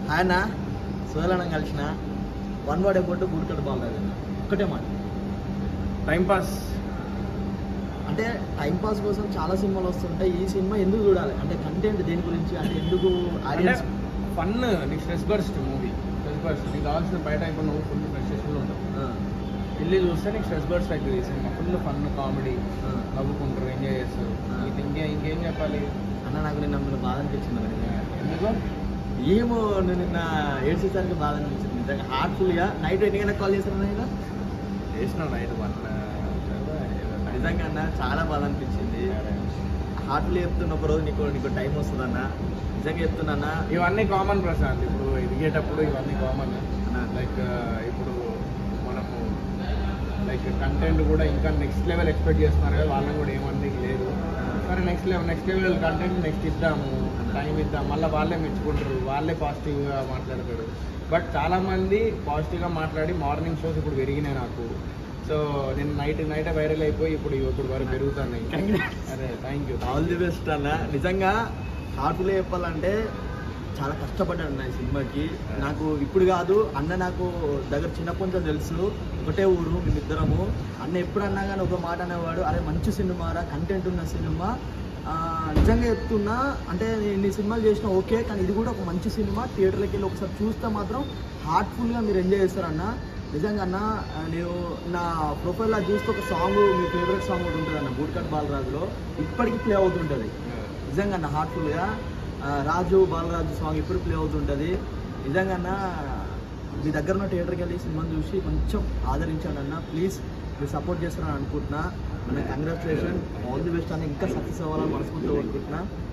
ఆయన సోదలను కలిసిన one word about Bootcut Balaraju ఒక్కటే మాట టైంపాస్. అంటే టైంపాస్ కోసం చాలా సినిమాలు వస్తుంటాయి. ఈ సినిమా ఎందుకు చూడాలి అంటే కంటెంట్ దేని గురించి అంటే ఎందుకు ఆడియన్స్ ఫన్. నీకు stress burst movie, stress burst నీకు కావాల్సిన బయట ఇప్పుడు నువ్వు ఫుల్ ఫ్రస్ట్రేషన్లో ఉంటావు, వెళ్ళి చూస్తే నీకు స్ట్రెస్ బర్స్ట్ అవుతుంది. ఈ సినిమా ఫుల్ ఫన్, కామెడీ, నవ్వుకుంటారు, ఎంజాయ్ చేస్తారు. ఇంకేం చెప్పాలి అన్న. నాకు నిన్న బాధ అనిపించింది. ఎందుకు ఏమో నిన్న ఏడ్చేసరికి బాధ అనిపించింది నిజంగా. హార్ట్ఫుల్గా నైట్ ఎన్ని గంటలకు కాల్ చేశాను నేను చేసినావు నైట్ నిజంగా అన్న చాలా బాధ అనిపించింది. హార్ట్ఫుల్గా చెప్తున్న ఒక రోజు నీకు టైం వస్తుందన్న, నిజంగా చెప్తున్నా. ఇవన్నీ కామన్ ప్రశాంత్, ఇప్పుడు ఎదిగేటప్పుడు ఇవన్నీ కామన్. లైక్ ఇప్పుడు మనము లైక్ కంటెంట్ కూడా ఇంకా నెక్స్ట్ లెవెల్ ఎక్స్పెక్ట్ చేస్తున్నారు కదా, వాళ్ళని కూడా ఏమన్నీ లేదు. సరే నెక్స్ట్ లెవెల్ కంటెంట్ నెక్స్ట్ ఇద్దాము, టైం ఇద్దాం, మళ్ళీ వాళ్ళే మెచ్చుకుంటారు, వాళ్ళే పాజిటివ్గా మాట్లాడతారు. బట్ చాలామంది పాజిటివ్గా మాట్లాడి మార్నింగ్ షోస్ ఇప్పుడు పెరిగినాయి నాకు. సో నేను నైట్ వైరల్ అయిపోయి ఇప్పుడు వరకు పెరుగుతున్నాయి. అరే thank you, all the best అన్న. నిజంగా హార్ట్ఫుల్గా చెప్పాలంటే చాలా కష్టపడ్డాను అన్న ఈ సినిమాకి. నాకు ఇప్పుడు కాదు అన్న, నాకు దగ్గర చిన్నప్పటి నుంచి తెలుసు, ఒకటే ఊరు మేమిద్దరము. అన్న ఎప్పుడన్నా కానీ ఒక మాట అనేవాడు, అరే మంచి సినిమా రా, కంటెంట్ ఉన్న సినిమా. నిజంగా చెప్తున్నా, అంటే ఇన్ని సినిమాలు చేసినా ఓకే, కానీ ఇది కూడా ఒక మంచి సినిమా. థియేటర్కి వెళ్ళి ఒకసారి చూస్తే మాత్రం హార్ట్ఫుల్గా మీరు ఎంజాయ్ చేస్తారన్న. నిజంగా అన్న, నేను నా ప్రొఫైల్లో చూస్తే ఒక సాంగ్, మీ ఫేవరెట్ సాంగ్ ఒకటి ఉంటుంది అన్న, బూడికట్టు బాలరాజులో ఇప్పటికీ ప్లే అవుతుంటుంది. నిజంగా అన్న హార్ట్ఫుల్గా రాజు బాలరాజు సాంగ్ ఇప్పుడు ప్లే అవుతుంటుంది. నిజంగా అన్న, మీ దగ్గర ఉన్న థియేటర్కి వెళ్ళి సినిమాని చూసి కొంచెం ఆదరించాను అన్న. ప్లీజ్ మీరు సపోర్ట్ చేస్తారని అనుకుంటున్నా. మన కంగ్రాచులేషన్, ఆల్ ది బెస్ట్ అన్న. ఇంకా సక్సెస్ అవ్వాలని మనస్ఫూర్తిగా అనుకుంటున్నా.